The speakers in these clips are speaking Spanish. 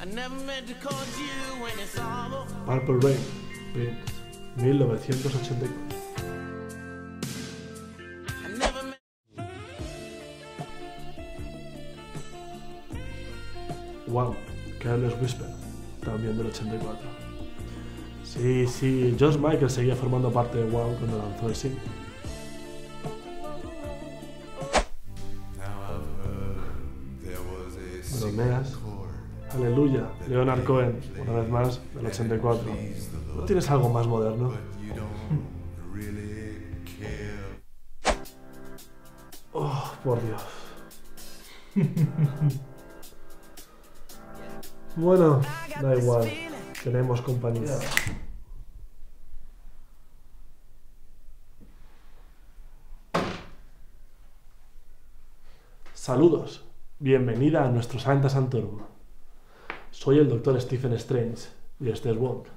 Purple Rain, Prince, 1984. Wow, Careless Whisper, también del 84. Sí, George Michael seguía formando parte de Wow cuando lanzó el single. Bromeas. Aleluya, Leonard Cohen, una vez más, del 84. ¿No tienes algo más moderno? Oh, por Dios. Bueno, da igual, tenemos compañía. Saludos, bienvenida a nuestro Sancta Sanctorum. Soy el Dr. Stephen Strange y este es Wong.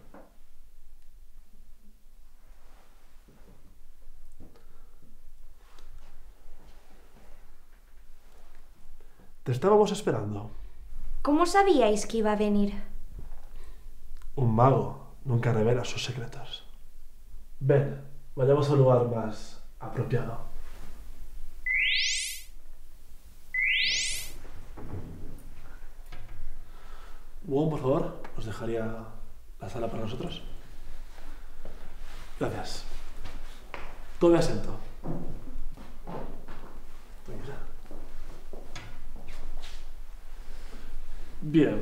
Te estábamos esperando. ¿Cómo sabíais que iba a venir? Un mago nunca revela sus secretos. Ven, vayamos al lugar más apropiado. Wong, por favor, ¿os dejaría la sala para nosotros? Gracias. Tome asiento. Tranquila. Bien.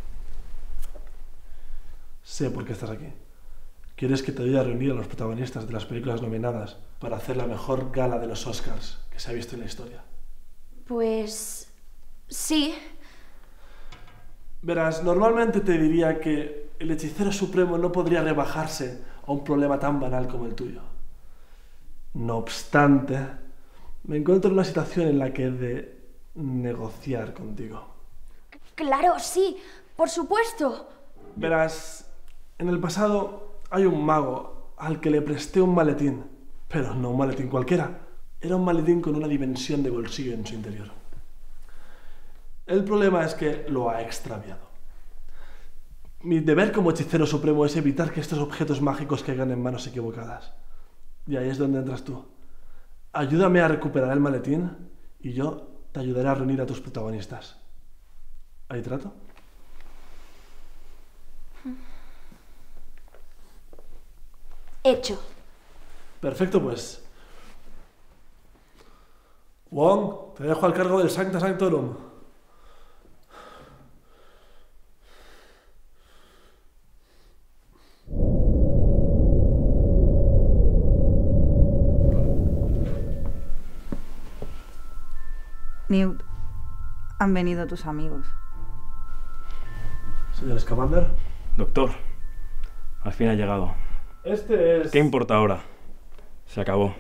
Sé por qué estás aquí. Quieres que te ayude a reunir a los protagonistas de las películas nominadas para hacer la mejor gala de los Oscars que se ha visto en la historia. Pues... sí. Verás, normalmente te diría que el hechicero supremo no podría rebajarse a un problema tan banal como el tuyo. No obstante, me encuentro en una situación en la que he de negociar contigo. Claro, sí, por supuesto. Verás, en el pasado hay un mago al que le presté un maletín, pero no un maletín cualquiera. Era un maletín con una dimensión de bolsillo en su interior. El problema es que lo ha extraviado. Mi deber como hechicero supremo es evitar que estos objetos mágicos caigan en manos equivocadas. Y ahí es donde entras tú. Ayúdame a recuperar el maletín y yo te ayudaré a reunir a tus protagonistas. ¿Hay trato? Hecho. Perfecto, pues. Wong, te dejo al cargo del Sancta Sanctorum. Newt, han venido tus amigos. Señor Scamander. Doctor, al fin ha llegado. Este es... ¿Qué importa ahora? Se acabó.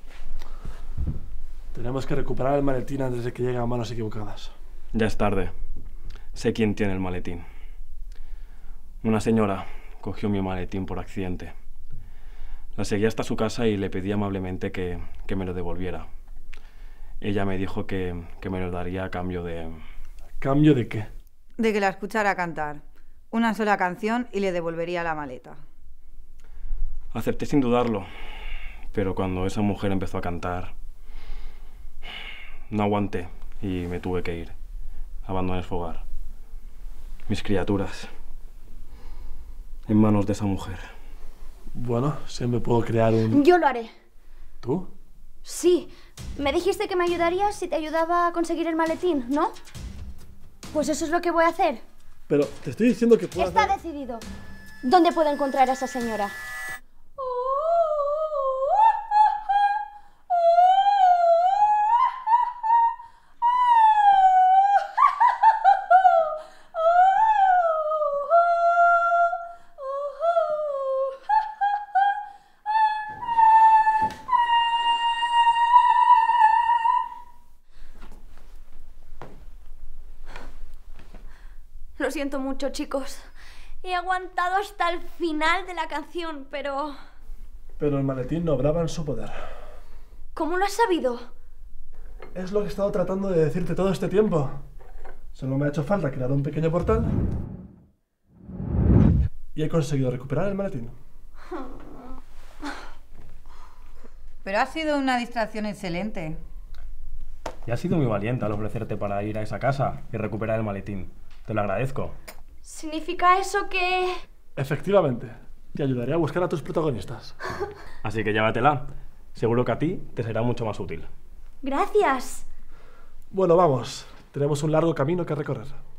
Tenemos que recuperar el maletín antes de que llegue a manos equivocadas. Ya es tarde. Sé quién tiene el maletín. Una señora cogió mi maletín por accidente. La seguí hasta su casa y le pedí amablemente que me lo devolviera. Ella me dijo que me lo daría a cambio de... ¿A cambio de qué? De que la escuchara cantar. Una sola canción y le devolvería la maleta. Acepté sin dudarlo, pero cuando esa mujer empezó a cantar, no aguanté y me tuve que ir. Abandoné su hogar. Mis criaturas. En manos de esa mujer. Bueno, siempre puedo crear un... Yo lo haré. ¿Tú? Sí. Me dijiste que me ayudarías si te ayudaba a conseguir el maletín, ¿no? Pues eso es lo que voy a hacer. Pero te estoy diciendo que puedo Está hacer... decidido. ¿Dónde puedo encontrar a esa señora? Lo siento mucho, chicos. He aguantado hasta el final de la canción, pero... Pero el maletín no obraba en su poder. ¿Cómo lo has sabido? Es lo que he estado tratando de decirte todo este tiempo. Solo me ha hecho falta crear un pequeño portal y he conseguido recuperar el maletín. Pero ha sido una distracción excelente. Y has sido muy valiente al ofrecerte para ir a esa casa y recuperar el maletín. Te lo agradezco. ¿Significa eso que...? Efectivamente, te ayudaré a buscar a tus protagonistas. Así que llévatela. Seguro que a ti te será mucho más útil. Gracias. Bueno, vamos. Tenemos un largo camino que recorrer.